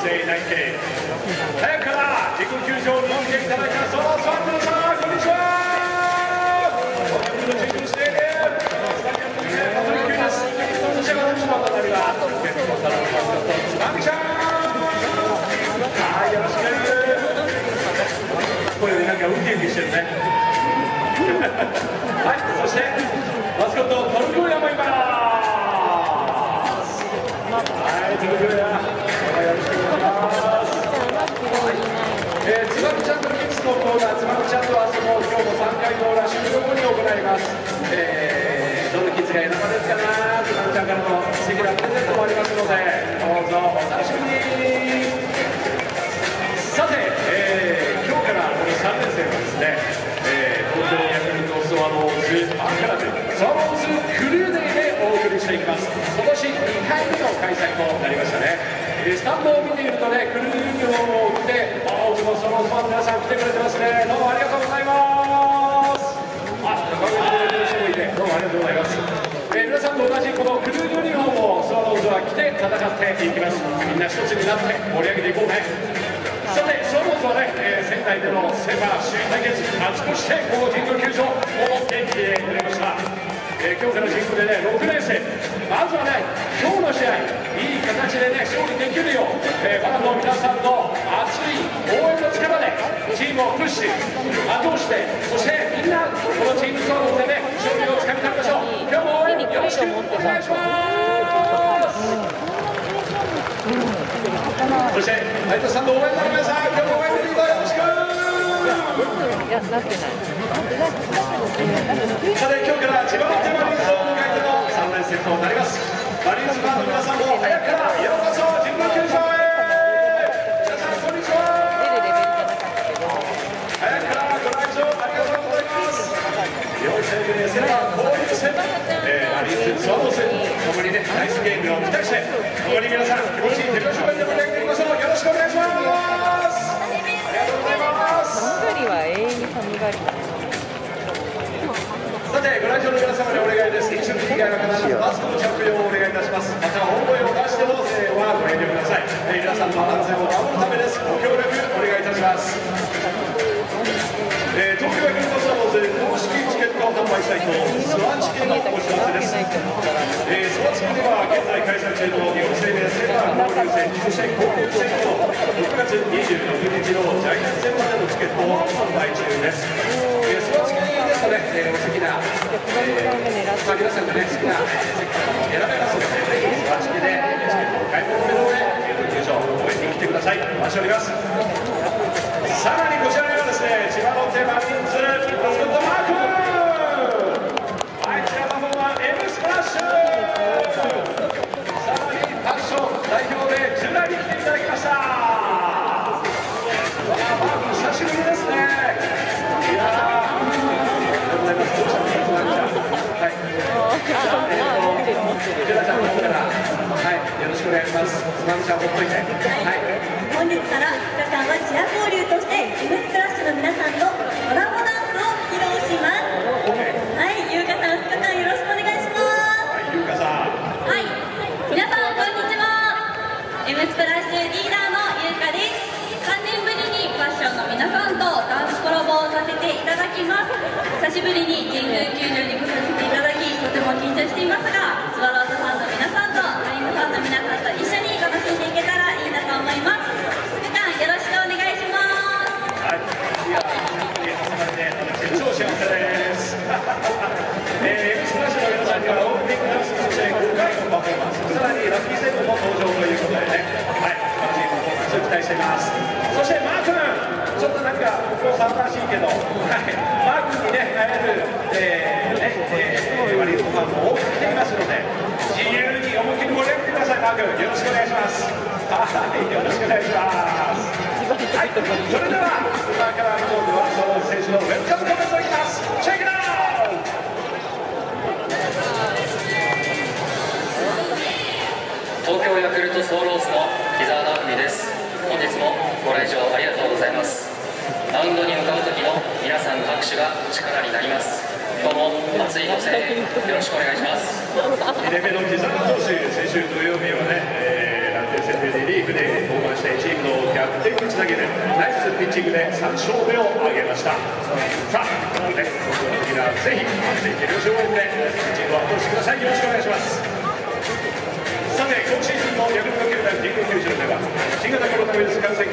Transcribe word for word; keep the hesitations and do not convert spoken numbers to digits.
生内定早くから神宮球場に来ていただきます。そのファンの皆さんこんにちは。本日の神宮ステージスタジアムでパトリックです。そして私の隣はゲストのマスコットつまみちゃん。はい、よろしく。これでなんかウキウキしてるね。はい、そしてマスコットトルクーヤもいます。はい、トルクーヤ、よろしくお願いします。えー、つまみちゃんとキッズのコーナー、つまみちゃんと遊ぼう、今日もさんかいの裏終了後に行います。えー、どのキッズが選ばれるかな、つまみちゃんからの素敵なプレゼントもありますので、どうぞお楽しみに。さて、えー、今日からこのさんねん生はですね、えー、東京ヤクルトスワローズアンカラでスワローズクルーデーでお送りしていきます。今年にかいめの開催となりましたね。えー、スタンドを見ているとね、クルーユニフォームを着て多くのスワローズファンの皆さん来てくれてますね。どうもありがとうございます。あ、画面で見てる人もいて、どうもありがとうございます。えー、皆さんと同じこのクルーユニフォームをスワローズは着て戦っていきます。みんな一つになって盛り上げていこうね。さて、スワローズはね、えー、仙台でのセパ首位対決、熱くしてこの神宮球場を持ってきてくれました。えー、今日から神宮でね、ろくねん生、まずはね、今日の試合、いい形でね、勝利できるよう、えー、ファンの皆さんの熱い応援の力で、チームをプッシュ、後押しして、そしてみんな、このチームスワローズでね、勝利をつかみ取りましょう。今日も応援よろしくお願いします。そして、内藤さんの応援の皆さん、今日も応援のリーダーよろしく。 いや、なってない。 さて、今日から千葉ロッテマリーンズを迎えてのさん連戦となります。マリーンズファンの皆さんも早くからようこそ神宮球場へ。皆さんこんにちは。早くからご来場ありがとうございます。両チームでセパ交流戦、えー、マリーンズスワローズともにね、ナイスゲームを期待して、共に皆さん気持ちいい手拍子をで盛り上げていきましょう。よろしくお願いします。ありがとうございます。 寒がりは永遠に寒がり。 さて、ご来場の皆様にお願いです。飲食以外は必ずマスクの着用をお願いいたします。また大声を出しての声援はご遠慮ください。えー、皆さんの安全を守るためです。ご協力お願いいたします。えー、東京ヤクルトスワローズ公式チケット販売サイトスワチケのお知らせです。えー、スワチケでは現在開催中の日本生命セーバー交流戦、そして交流戦のろくがつにじゅうろくにちのジャイアンツ戦までのチケットを販売中です。えー、スワチケですとね、えー、お好きな、えー、まあ、皆さんがね、好きな席を選べますので、ぜひスワチケでチケットをお買い求めの上、球場応援に来てください。お待ちしております。さらにこちらにはですね、千葉ロッテマリーンズマスコットマーク、はい、千葉パフォーマー M スプラッシュ、さらにパッション代表でジュラに来ていただきました。わあ、マーク久しぶりですね。いやー、ありがとうございます。どうしたのかな、はい、じゃあ、えーと、ジュラちゃんの方から、はい、よろしくお願いします。つまみちゃんほっといて。はい。 本日からふつかかんはチア交流としてジムスプラッシュの皆さんとコラボダンスを披露します。はい、優香さんふつかかんよろしくお願いします。 はい、優香さん。 はい、皆さんこんにちは。ジムスプラッシュリーダーの優香です。さんねんぶりにファッションの皆さんとダンスコラボをさせていただきます。久しぶりに神宮球場に来させていただき、とても緊張していますが、スワローズファンの皆さんとマリーンズファンの皆さんと一緒に楽しんでいけたらいいなと思います。よろしくお願いします。 はい、いや、私超幸せです。えー、エムスプラッシュの皆さんにはオープニングダンス、そしてごかいのパフォーマンス、さらにラッキーセットも登場ということでね、はい、楽しいパフォーマンスを期待しています。そしてマー君、ちょっとなんか僕も騒がしいけど、はい、マー君にね、会える、えー、ね、えー、マリーンズファンも多く来ていますので、自由に思いっきり盛り上げてください。マー君、よろしくお願いします。はい、よろしくお願いします。はい、それでは今から今度はスワローズ選手のウェルカムコメントいきます。チェックイットアウト。 東京ヤクルトスワローズの木澤直文です。本日もご来場ありがとうございます。マウンドに向かう時の皆さんの拍手が力になります。今日も熱いご声援よろしくお願いします。 にねんめの木澤投手、先週土曜日はね、えー、楽天戦でリリーフで登板してって打ち投げるナイスピッチングでさん勝目を挙げました。さあここで僕のギラーぜひ安定手両応援でピッチングを後押しください。よろしくお願いします。さて今シーズンのヤクルト球団神宮球場では新型コロナウイルス感染